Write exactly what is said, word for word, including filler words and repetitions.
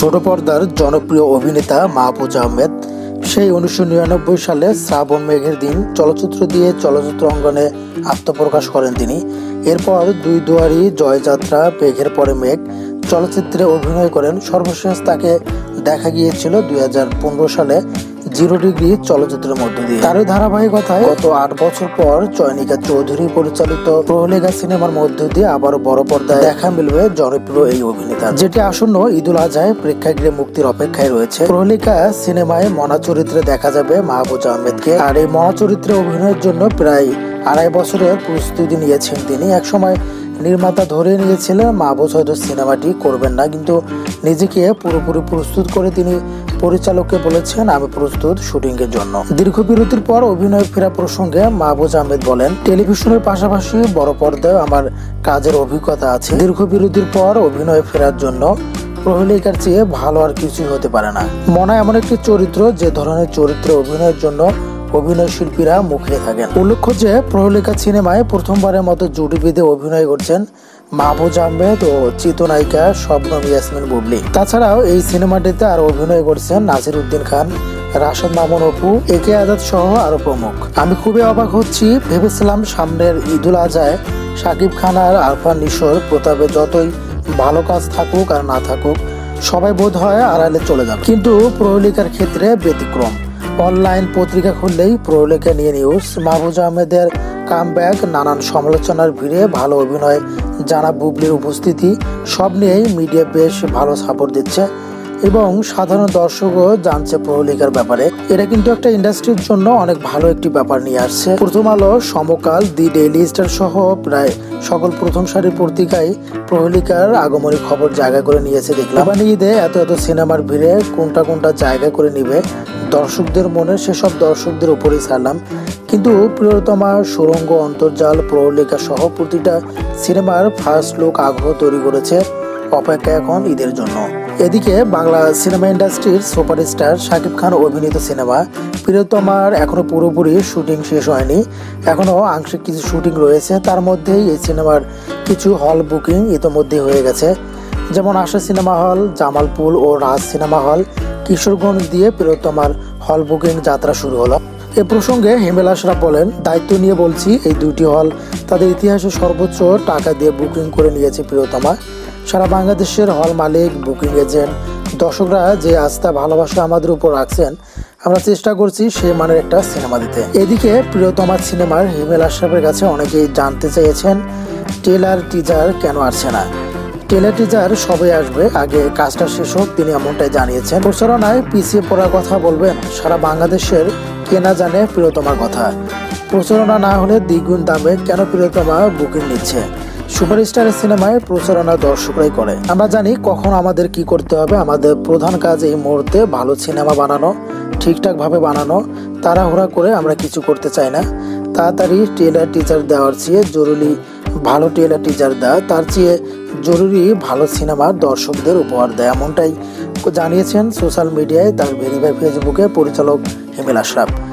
ছোট পর্দার জনপ্রিয় অভিনেতা মাহফুজ আহমেদ সেই উনিশশো নিরানব্বই সালে শ্রাবণ মেঘের দিন চলচ্চিত্র দিয়ে চলচ্চিত্র অঙ্গনে আত্মপ্রকাশ করেন তিনি। এরপর দুই দুয়ারি, জয়যাত্রা, মেঘের পরে মেঘ চলচ্চিত্রে অভিনয় করেন। সর্বশেষ তাকে দেখা গিয়েছিল দুই হাজার পনেরো সালে জিরো ডিগ্রি চলচ্চিত্রের মধ্য দিয়ে। তারই ধারাবাহিকতায় গত আট বছর পর চয়নিকা চৌধুরী পরিচালিত প্রহেলিকা সিনেমার মধ্য দিয়ে আবারও বড় পর্দায় দেখা মিলবে জনপ্রিয় এই অভিনেতা, যেটি আসন্ন ঈদুল আজহায় প্রেক্ষাগৃহে মুক্তির অপেক্ষায় রয়েছে। প্রহেলিকা সিনেমায় মনা চরিত্রে দেখা যাবে মাহফুজ আহমেদকে। আর এই মনা চরিত্রে অভিনয়ের জন্য প্রায় আড়াই বছরের প্রস্তুতি নিয়েছেন তিনি। একসময় নির্মাতা ধরে নিয়েছিলেন মাহফুজ হয়তো সিনেমাটি করবেন না, কিন্তু নিজেকে পুরোপুরি প্রস্তুত করে তিনি পরিচালককে বলেছেন, আমি প্রস্তুত শুটিং এর জন্য। দীর্ঘ বিরতির পর অভিনয় ফেরা প্রসঙ্গে মাহফুজ আহমেদ বলেন, টেলিভিশনের পাশাপাশি বড় পর্দায় আমার কাজের অভিজ্ঞতা আছে। দীর্ঘ বিরতির পর অভিনয় ফেরার জন্য প্রহেলিকার চেয়ে ভালো আর কিছুই হতে পারে না। মনা এমন একটি চরিত্র যে ধরনের চরিত্রে অভিনয়ের জন্য অভিনয় শিল্পীরা মুখিয়ে থাকেন। উল্লেখ্য যে প্রহেলিকা সিনেমায় প্রথমবারের মতো জুটি বেঁধে অভিনয় করছেন মাহফুজ আহমেদ ও চিত্রনায়িকা শবনম ইয়াসমিন বুবলি। তাছাড়াও এই সিনেমাটিতে আরো অভিনয় করছেন নাসির উদ্দিন খান, রাশেদ মামুন অপু, এ কে আজাদ সহ আরো প্রমুখ। আমি খুবই অবাক হচ্ছি, ভেবেছিলাম সামনের ঈদুল আজহায় শাকিব খান আর আরফান নিশোর প্রতাপে যতই ভালো কাজ থাকুক আর না থাকুক সবাই বোধ হয় আড়ালে চলে যাবে, কিন্তু প্রহেলিকার ক্ষেত্রে ব্যতিক্রম। অনলাইন পত্রিকা খুললেই প্রহেলিকা নিয়ে নিউজ। মাহফুজ আহমেদের কামব্যাক, নানান সমালোচনার ভিড়ে ভালো অভিনয় জানা বুবলির উপস্থিতি, সব নিয়েই মিডিয়া বেশ ভালো সাপোর্ট দিচ্ছে এবং সাধারণ দর্শকও জানছে প্রহেলিকার ব্যাপারে। এটা কিন্তু একটা ইন্ডাস্ট্রির জন্য অনেক ভালো একটি ব্যাপার নিয়ে আসছে। প্রথম আলো, সমকাল, দি ডেইলি স্টার সহ প্রায় সকল প্রথম সারির পত্রিকায় প্রহেলিকার আগমনী খবর জায়গা করে নিয়েছে। দেখলাম ঈদে এত এত সিনেমার ভিড়ে কোনটা কোনটা জায়গা করে নিবে দর্শকদের মনে, সেসব দর্শকদের উপরেই ছাড়লাম। কিন্তু প্রিয়তমা, সুরঙ্গ, অন্তর্জাল, প্রহেলিকা সহ প্রতিটা সিনেমার ফার্স্ট লুক আগ্রহ তৈরি করেছে। অপেক্ষা এখন ঈদের জন্য। এদিকে বাংলা সিনেমা ইন্ডাস্ট্রির সুপারস্টার শাকিব খান অভিনীত সিনেমা প্রিয়তমার এখনো পুরোপুরি শুটিং শেষ হয়নি, এখনো আংশিক কিছু শুটিং রয়েছে। তার মধ্যেই এই সিনেমার কিছু হল বুকিং ইতোমধ্যে হয়ে গেছে, যেমন আশা সিনেমা হল, জামালপুর ও রাজ সিনেমা হল, কিশোরগঞ্জ দিয়ে প্রিয়তমার হল বুকিং যাত্রা শুরু হলো। এ প্রসঙ্গে হিমেল আশরাফ বলেন, দায়িত্ব নিয়ে বলছি, এই দুইটি হল তাদের ইতিহাসে সর্বোচ্চ টাকা দিয়ে বুকিং করে নিয়েছে প্রিয়তমা। সারা বাংলাদেশের হল মালিক, বুকিং এজেন্ট, দর্শকরা যে আস্থা ভালোবাসা আমাদের উপর রাখছেন, আমরা চেষ্টা করছি সেই মানের একটা সিনেমা দিতে। এদিকে প্রিয়তমা সিনেমার হিমেল আশরাফের কাছে অনেকেই জানতে চেয়েছেন ট্রেলার টিজার কেন আসছে না। ট্রেলার টিজার সবে আসবে, আগে কাজটা শেষ হোক, তিনি এমনটাই জানিয়েছেন। প্রচারণায় পিছিয়ে পড়ার কথা বলবেন, সারা বাংলাদেশের কে না জানে প্রিয়তমার কথা। প্রচারণা না হলে দ্বিগুণ দামে কেন প্রিয়তমা বুকিং নিচ্ছে? সুপারস্টারের সিনেমায় প্রচারণা দর্শকরাই করে। আমরা জানি কখন আমাদের কি করতে হবে। আমাদের প্রধান কাজ এই মুহূর্তে ভালো সিনেমা বানানো, ঠিকঠাক ভাবে বানানো। তাড়াহুড়া করে আমরা কিছু করতে চাই না। তাড়াতাড়ি ট্রেলার টিজার দেওয়ার চেয়ে জরুরি ভালো ট্রেলার টিজার দেওয়া, তার চেয়ে জরুরি ভালো সিনেমা দর্শকদের উপহার দেয়, এমনটাই জানিয়েছেন সোশ্যাল মিডিয়ায় তার ভেরিফাই ফেসবুকে পরিচালক হিমেল আশরাফ।